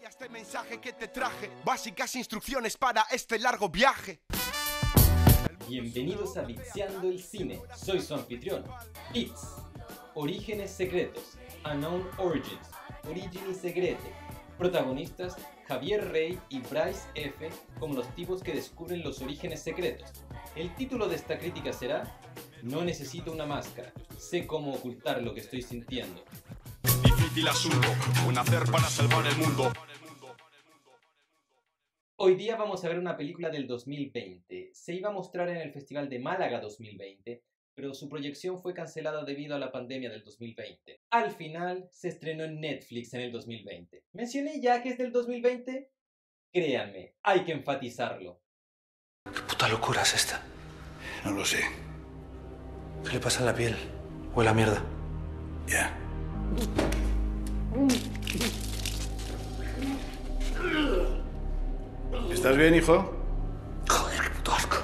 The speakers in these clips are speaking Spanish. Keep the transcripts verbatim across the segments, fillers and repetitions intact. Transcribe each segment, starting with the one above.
Vaya este mensaje que te traje, básicas instrucciones para este largo viaje. Bienvenidos a Vits-ing el cine, soy su anfitrión, Vits. Orígenes secretos, Unknown Origins, Origini Segreto. Protagonistas, Javier Rey y Bryce F. como los tipos que descubren los orígenes secretos. El título de esta crítica será: No necesito una máscara, sé cómo ocultar lo que estoy sintiendo. Difícil asunto, un hacer para salvar el mundo. Hoy día vamos a ver una película del dos mil veinte. Se iba a mostrar en el Festival de Málaga dos mil veinte, pero su proyección fue cancelada debido a la pandemia del dos mil veinte. Al final, se estrenó en Netflix en el dos mil veinte. ¿Mencioné ya que es del dos mil veinte? Créanme, hay que enfatizarlo. ¿Qué puta locura es esta? No lo sé. ¿Qué le pasa en la piel? Huele a mierda. Ya. ¿Estás bien, hijo? Joder, qué puto asco.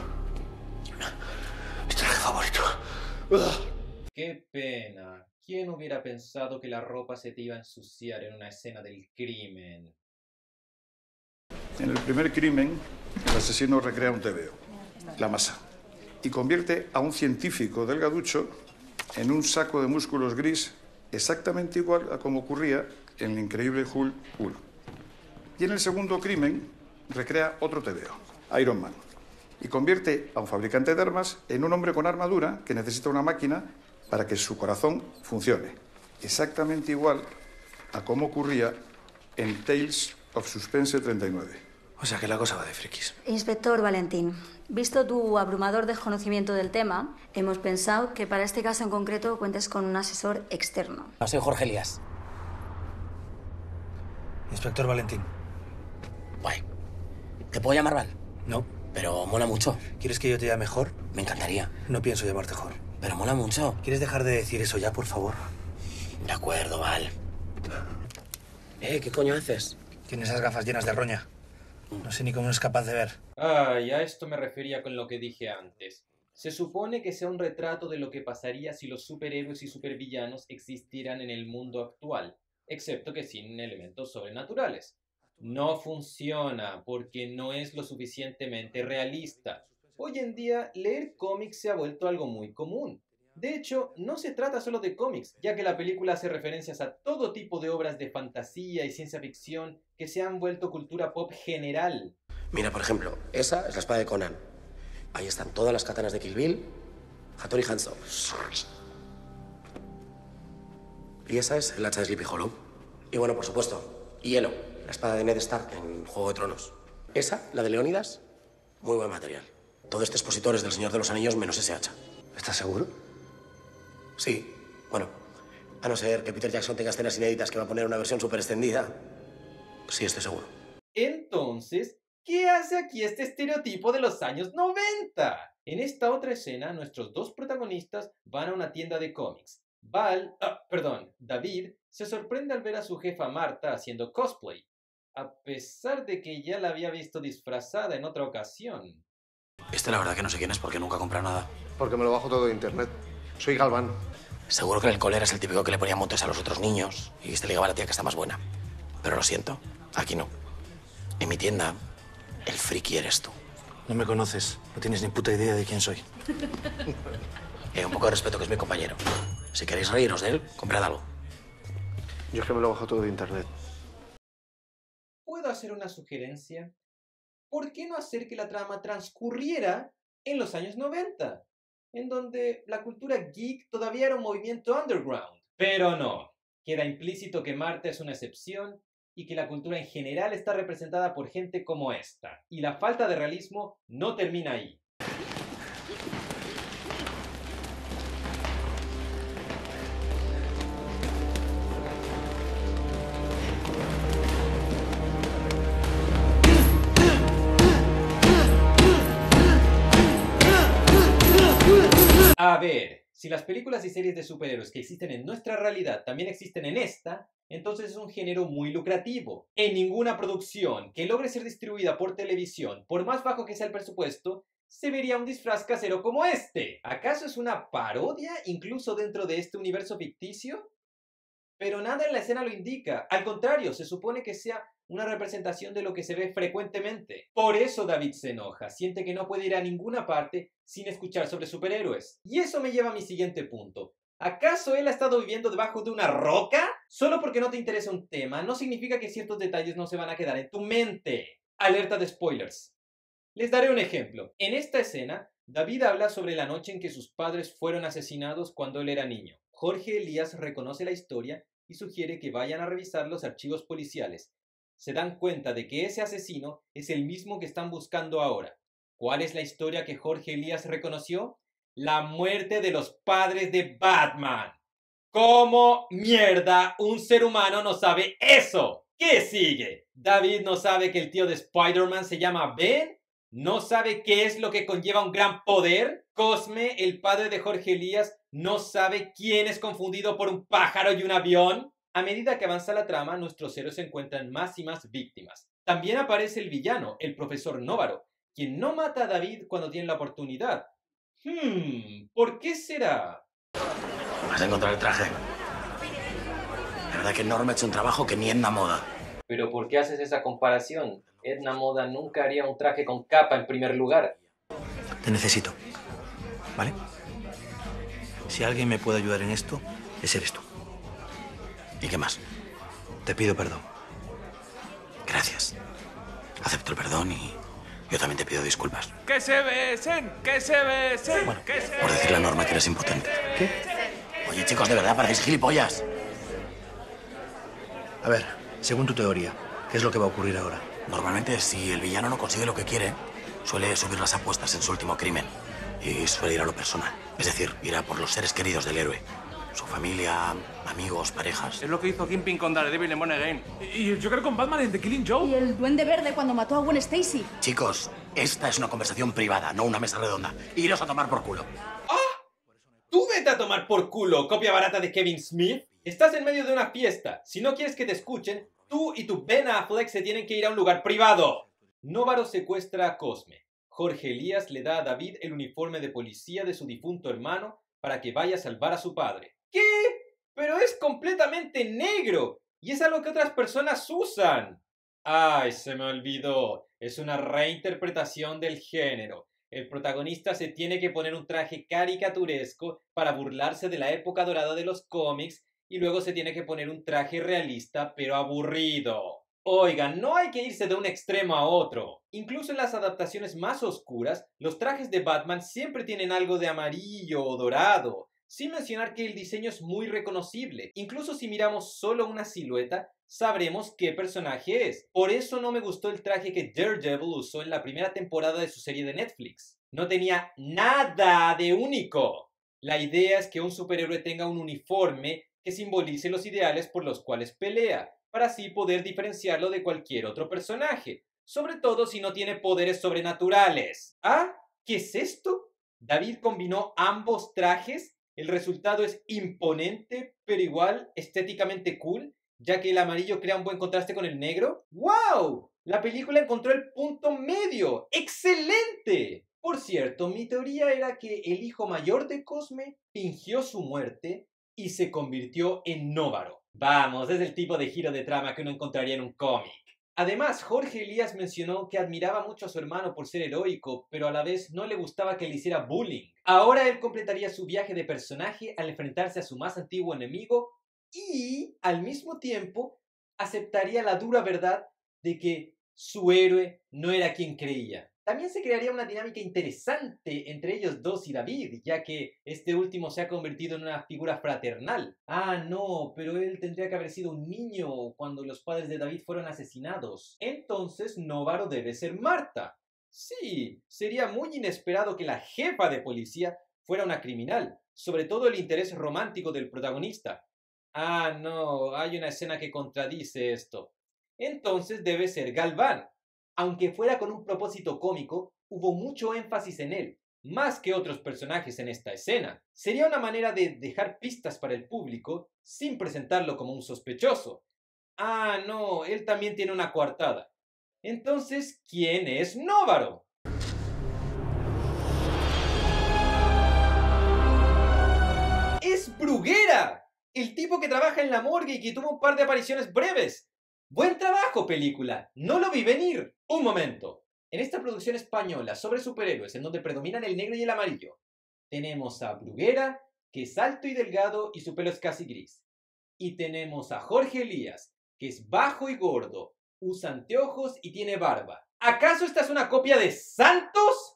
Mi traje favorito. Qué pena. ¿Quién hubiera pensado que la ropa se te iba a ensuciar en una escena del crimen? En el primer crimen, el asesino recrea un tebeo, la masa, y convierte a un científico delgaducho en un saco de músculos gris exactamente igual a como ocurría en el increíble Hulk uno. Y en el segundo crimen, recrea otro tebeo, Iron Man, y convierte a un fabricante de armas en un hombre con armadura que necesita una máquina para que su corazón funcione, exactamente igual a como ocurría en Tales of Suspense treinta y nueve. O sea que la cosa va de frikis. Inspector Valentín, visto tu abrumador desconocimiento del tema, hemos pensado que para este caso en concreto cuentes con un asesor externo. No, soy Jorge Elías. Inspector Valentín. Guay. ¿Te puedo llamar Val? No. Pero mola mucho. ¿Quieres que yo te llame Jor? Me encantaría. No pienso llamarte Jor. Pero mola mucho. ¿Quieres dejar de decir eso ya, por favor? De acuerdo, Val. Eh, ¿qué coño haces? Tiene esas gafas llenas de roña. No sé ni cómo es capaz de ver. Ay, a esto me refería con lo que dije antes. Se supone que sea un retrato de lo que pasaría si los superhéroes y supervillanos existieran en el mundo actual, excepto que sin elementos sobrenaturales. No funciona porque no es lo suficientemente realista. Hoy en día, leer cómics se ha vuelto algo muy común. De hecho, no se trata solo de cómics, ya que la película hace referencias a todo tipo de obras de fantasía y ciencia ficción que se han vuelto cultura pop general. Mira, por ejemplo, esa es la espada de Conan. Ahí están todas las katanas de Kill Bill, Hattori Hanzo. Y esa es el hacha de Sleepy Hollow. Y bueno, por supuesto, Hielo, la espada de Ned Stark en Juego de Tronos. Esa, la de Leónidas, muy buen material. Todo este expositor es del Señor de los Anillos menos ese hacha. ¿Estás seguro? Sí, bueno, a no ser que Peter Jackson tenga escenas inéditas que va a poner una versión súper extendida. Sí, estoy seguro. Entonces, ¿qué hace aquí este estereotipo de los años noventa? En esta otra escena, nuestros dos protagonistas van a una tienda de cómics. Val, ah, perdón, David, se sorprende al ver a su jefa Marta haciendo cosplay, a pesar de que ya la había visto disfrazada en otra ocasión. Este la verdad que no sé quién es porque nunca compra nada. Porque me lo bajo todo de internet. Soy Galván. Seguro que el cólera es el típico que le ponía motes a los otros niños y este ligaba a la tía que está más buena. Pero lo siento, aquí no. En mi tienda, el friki eres tú. No me conoces. No tienes ni puta idea de quién soy. Eh, un poco de respeto, que es mi compañero. Si queréis reíros de él, comprad algo. Yo es que me lo bajo todo de internet. ¿Puedo hacer una sugerencia? ¿Por qué no hacer que la trama transcurriera en los años noventa? En donde la cultura geek todavía era un movimiento underground. Pero no, queda implícito que Marta es una excepción y que la cultura en general está representada por gente como esta. Y la falta de realismo no termina ahí. A ver, si las películas y series de superhéroes que existen en nuestra realidad también existen en esta, entonces es un género muy lucrativo. En ninguna producción que logre ser distribuida por televisión, por más bajo que sea el presupuesto, se vería un disfraz casero como este. ¿Acaso es una parodia incluso dentro de este universo ficticio? Pero nada en la escena lo indica. Al contrario, se supone que sea una representación de lo que se ve frecuentemente. Por eso David se enoja, siente que no puede ir a ninguna parte sin escuchar sobre superhéroes. Y eso me lleva a mi siguiente punto. ¿Acaso él ha estado viviendo debajo de una roca? Solo porque no te interesa un tema, no significa que ciertos detalles no se van a quedar en tu mente. Alerta de spoilers. Les daré un ejemplo. En esta escena, David habla sobre la noche en que sus padres fueron asesinados cuando él era niño. Jorge Elías reconoce la historia y sugiere que vayan a revisar los archivos policiales. Se dan cuenta de que ese asesino es el mismo que están buscando ahora. ¿Cuál es la historia que Jorge Elías reconoció? La muerte de los padres de Batman. ¿Cómo mierda un ser humano no sabe eso? ¿Qué sigue? David no sabe que el tío de Spider-Man se llama Ben. ¿No sabe qué es lo que conlleva un gran poder? Cosme, el padre de Jorge Elías, no sabe quién es confundido por un pájaro y un avión. A medida que avanza la trama, nuestros héroes encuentran más y más víctimas. También aparece el villano, el profesor Novaro, quien no mata a David cuando tiene la oportunidad. Hmm, ¿por qué será? ¿Vas a encontrar el traje? La verdad que Norm ha hecho un trabajo que ni Edna Moda. ¿Pero por qué haces esa comparación? Edna Moda nunca haría un traje con capa en primer lugar. Te necesito, ¿vale? Si alguien me puede ayudar en esto, ese eres tú. ¿Y qué más? Te pido perdón. Gracias. Acepto el perdón y yo también te pido disculpas. ¡Que se besen! ¡Que se besen! Bueno, que se por decirle a Norma que eres impotente. ¿Qué? Oye, chicos, de verdad, parecéis gilipollas. A ver, según tu teoría, ¿qué es lo que va a ocurrir ahora? Normalmente, si el villano no consigue lo que quiere, suele subir las apuestas en su último crimen. Y suele ir a lo personal. Es decir, ir a por los seres queridos del héroe. Su familia, amigos, parejas. Es lo que hizo Kingpin con Daredevil en Money Game. Y el Joker con Batman en The Killing Joke. Y el Duende Verde cuando mató a Gwen Stacy. Chicos, esta es una conversación privada, no una mesa redonda. Iros a tomar por culo. ¡Ah! ¡Tú vete a tomar por culo, copia barata de Kevin Smith! Estás en medio de una fiesta. Si no quieres que te escuchen, tú y tu Ben Affleck se tienen que ir a un lugar privado. Novaro secuestra a Cosme. Jorge Elías le da a David el uniforme de policía de su difunto hermano para que vaya a salvar a su padre. ¿Qué? Pero es completamente negro y es algo que otras personas usan. Ay, se me olvidó. Es una reinterpretación del género. El protagonista se tiene que poner un traje caricaturesco para burlarse de la época dorada de los cómics y luego se tiene que poner un traje realista pero aburrido. Oigan, no hay que irse de un extremo a otro. Incluso en las adaptaciones más oscuras, los trajes de Batman siempre tienen algo de amarillo o dorado. Sin mencionar que el diseño es muy reconocible. Incluso si miramos solo una silueta, sabremos qué personaje es. Por eso no me gustó el traje que Daredevil usó en la primera temporada de su serie de Netflix. No tenía nada de único. La idea es que un superhéroe tenga un uniforme que simbolice los ideales por los cuales pelea, para así poder diferenciarlo de cualquier otro personaje, sobre todo si no tiene poderes sobrenaturales. ¿Ah? ¿Qué es esto? David combinó ambos trajes. El resultado es imponente, pero igual estéticamente cool, ya que el amarillo crea un buen contraste con el negro. ¡Wow! La película encontró el punto medio. ¡Excelente! Por cierto, mi teoría era que el hijo mayor de Cosme fingió su muerte y se convirtió en Novaro. Vamos, es el tipo de giro de trama que uno encontraría en un cómic. Además, Jorge Elías mencionó que admiraba mucho a su hermano por ser heroico, pero a la vez no le gustaba que le hiciera bullying. Ahora él completaría su viaje de personaje al enfrentarse a su más antiguo enemigo y, al mismo tiempo, aceptaría la dura verdad de que su héroe no era quien creía. También se crearía una dinámica interesante entre ellos dos y David, ya que este último se ha convertido en una figura fraternal. Ah, no, pero él tendría que haber sido un niño cuando los padres de David fueron asesinados. Entonces, Novaro debe ser Marta. Sí, sería muy inesperado que la jefa de policía fuera una criminal, sobre todo el interés romántico del protagonista. Ah, no, hay una escena que contradice esto. Entonces debe ser Galván. Aunque fuera con un propósito cómico, hubo mucho énfasis en él, más que otros personajes en esta escena. Sería una manera de dejar pistas para el público sin presentarlo como un sospechoso. Ah, no, él también tiene una coartada. Entonces, ¿quién es Novaro? ¡Es Bruguera! El tipo que trabaja en la morgue y que tuvo un par de apariciones breves. ¡Buen trabajo, película! ¡No lo vi venir! Un momento. En esta producción española sobre superhéroes, en donde predominan el negro y el amarillo, tenemos a Bruguera, que es alto y delgado y su pelo es casi gris. Y tenemos a Jorge Elías, que es bajo y gordo, usa anteojos y tiene barba. ¿Acaso esta es una copia de Santos?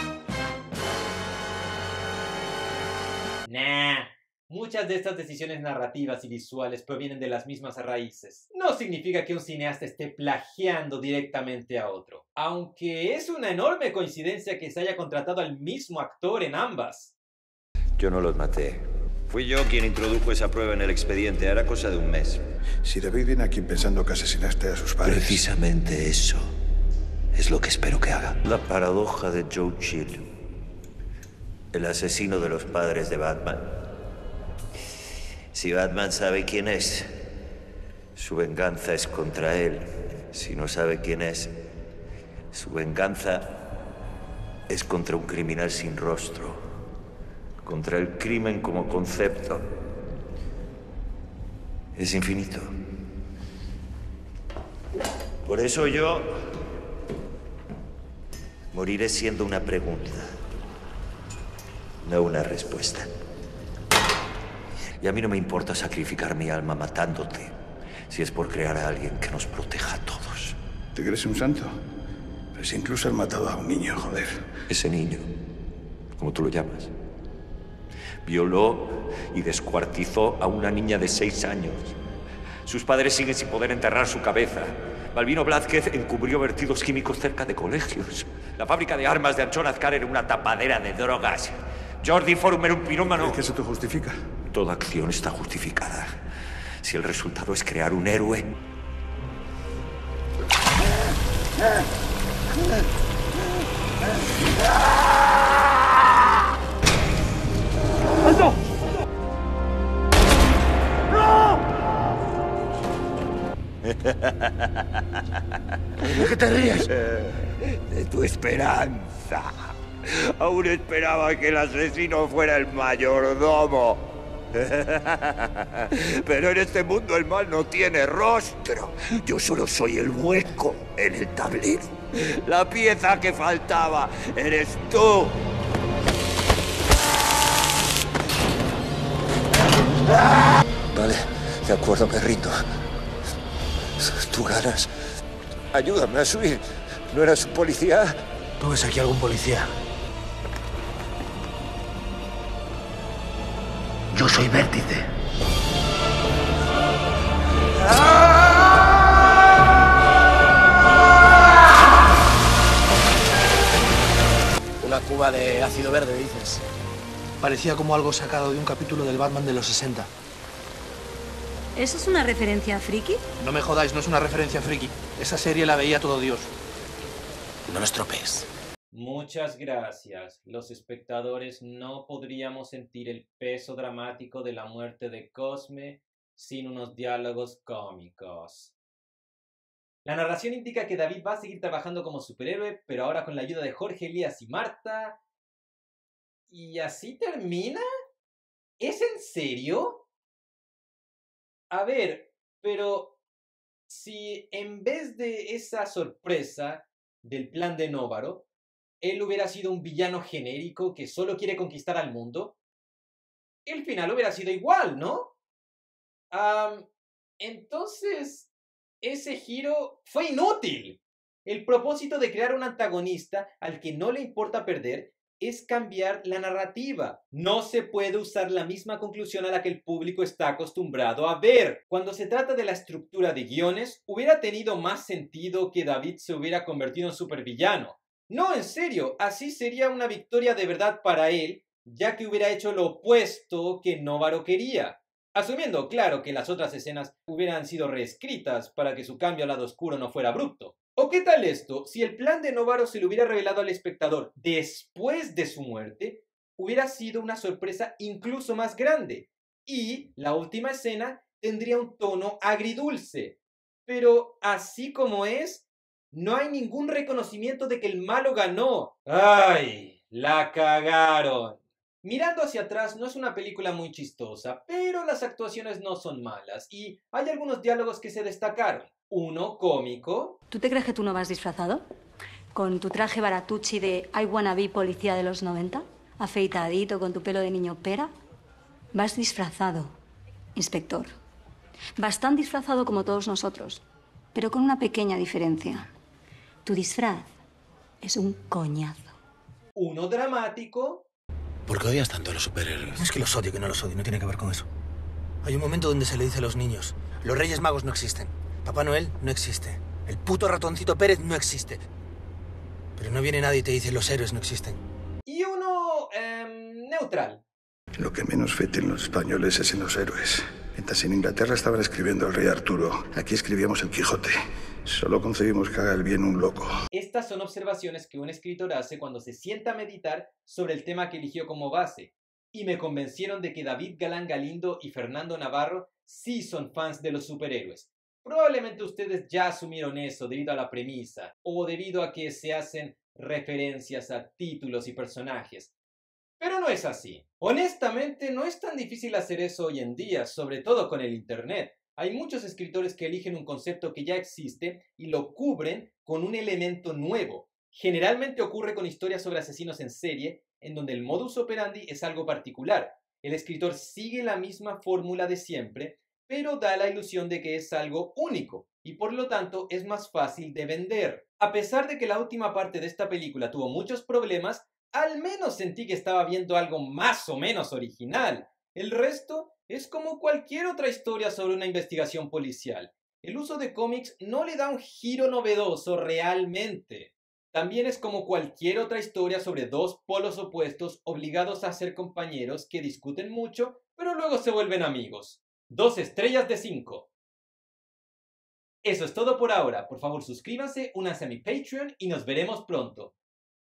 Nah. Muchas de estas decisiones narrativas y visuales provienen de las mismas raíces. No significa que un cineasta esté plagiando directamente a otro, aunque es una enorme coincidencia que se haya contratado al mismo actor en ambas. Yo no los maté. Fui yo quien introdujo esa prueba en el expediente, hará cosa de un mes. Si David viene aquí pensando que asesinaste a sus padres... Precisamente eso es lo que espero que haga. La paradoja de Joe Chill, el asesino de los padres de Batman. Si Batman sabe quién es, su venganza es contra él. Si no sabe quién es, su venganza es contra un criminal sin rostro, contra el crimen como concepto. Es infinito. Por eso yo moriré siendo una pregunta, no una respuesta. Y a mí no me importa sacrificar mi alma matándote, si es por crear a alguien que nos proteja a todos. ¿Te crees un santo? Pero si incluso has matado a un niño, joder. Ese niño, como tú lo llamas, violó y descuartizó a una niña de seis años. Sus padres siguen sin poder enterrar su cabeza. Balbino Blázquez encubrió vertidos químicos cerca de colegios. La fábrica de armas de Anchón Azcar era una tapadera de drogas. Jordi Forum era un pirómano. ¿Es que eso te justifica? Toda acción está justificada si el resultado es crear un héroe. ¡Alto! ¡No! ¿De qué te ríes? De tu esperanza. Aún esperaba que el asesino fuera el mayordomo. Pero en este mundo el mal no tiene rostro. Yo solo soy el hueco en el tablero. La pieza que faltaba eres tú. Vale, de acuerdo, me rindo. Tú ganas. Ayúdame a subir. ¿No eras un policía? ¿Tú ves aquí algún policía? Yo soy Vértice. Una cuba de ácido verde, dices. Parecía como algo sacado de un capítulo del Batman de los sesenta. ¿Eso es una referencia a friki? No me jodáis, no es una referencia friki. Esa serie la veía todo Dios. No los tropees. Muchas gracias. Los espectadores no podríamos sentir el peso dramático de la muerte de Cosme sin unos diálogos cómicos. La narración indica que David va a seguir trabajando como superhéroe, pero ahora con la ayuda de Jorge Elías y Marta. ¿Y así termina? ¿Es en serio? A ver, pero si en vez de esa sorpresa del plan de Nóvaro, él hubiera sido un villano genérico que solo quiere conquistar al mundo, el final hubiera sido igual, ¿no? Um, entonces, ese giro fue inútil. El propósito de crear un antagonista al que no le importa perder es cambiar la narrativa. No se puede usar la misma conclusión a la que el público está acostumbrado a ver. Cuando se trata de la estructura de guiones, hubiera tenido más sentido que David se hubiera convertido en supervillano. No, en serio, así sería una victoria de verdad para él, ya que hubiera hecho lo opuesto que Nóvaro quería. Asumiendo, claro, que las otras escenas hubieran sido reescritas para que su cambio al lado oscuro no fuera abrupto. ¿O qué tal esto? Si el plan de Nóvaro se lo hubiera revelado al espectador después de su muerte, hubiera sido una sorpresa incluso más grande. Y la última escena tendría un tono agridulce. Pero así como es, no hay ningún reconocimiento de que el malo ganó. ¡Ay! ¡La cagaron! Mirando hacia atrás, no es una película muy chistosa, pero las actuaciones no son malas y hay algunos diálogos que se destacaron. Uno cómico. ¿Tú te crees que tú no vas disfrazado? ¿Con tu traje baratucci de I wanna be policía de los noventa? ¿Afeitadito con tu pelo de niño pera? Vas disfrazado, inspector. Vas tan disfrazado como todos nosotros, pero con una pequeña diferencia. Tu disfraz es un coñazo. Uno dramático. ¿Por qué odias tanto a los superhéroes? No es que los odie, que no los odie, no tiene que ver con eso. Hay un momento donde se le dice a los niños, los Reyes Magos no existen, Papá Noel no existe, el puto ratoncito Pérez no existe. Pero no viene nadie y te dice, los héroes no existen. Y uno eh, neutral. Lo que menos fe tienen los españoles es en los héroes. Mientras en Inglaterra estaban escribiendo el Rey Arturo, aquí escribíamos el Quijote. Solo concebimos que haga el bien un loco. Estas son observaciones que un escritor hace cuando se sienta a meditar sobre el tema que eligió como base. Y me convencieron de que David Galán Galindo y Fernando Navarro sí son fans de los superhéroes. Probablemente ustedes ya asumieron eso debido a la premisa, o debido a que se hacen referencias a títulos y personajes. Pero no es así. Honestamente, no es tan difícil hacer eso hoy en día, sobre todo con el internet. Hay muchos escritores que eligen un concepto que ya existe y lo cubren con un elemento nuevo. Generalmente ocurre con historias sobre asesinos en serie, en donde el modus operandi es algo particular. El escritor sigue la misma fórmula de siempre, pero da la ilusión de que es algo único, y por lo tanto es más fácil de vender. A pesar de que la última parte de esta película tuvo muchos problemas, al menos sentí que estaba viendo algo más o menos original. El resto es como cualquier otra historia sobre una investigación policial. El uso de cómics no le da un giro novedoso realmente. También es como cualquier otra historia sobre dos polos opuestos obligados a ser compañeros que discuten mucho, pero luego se vuelven amigos. Dos estrellas de cinco. Eso es todo por ahora. Por favor, suscríbanse, únanse a mi Patreon y nos veremos pronto.